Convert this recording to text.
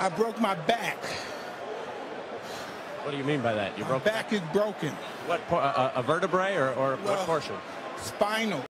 I broke my back. What do you mean by that? You My broke back is broken. what? A vertebrae or what portion? Spinal.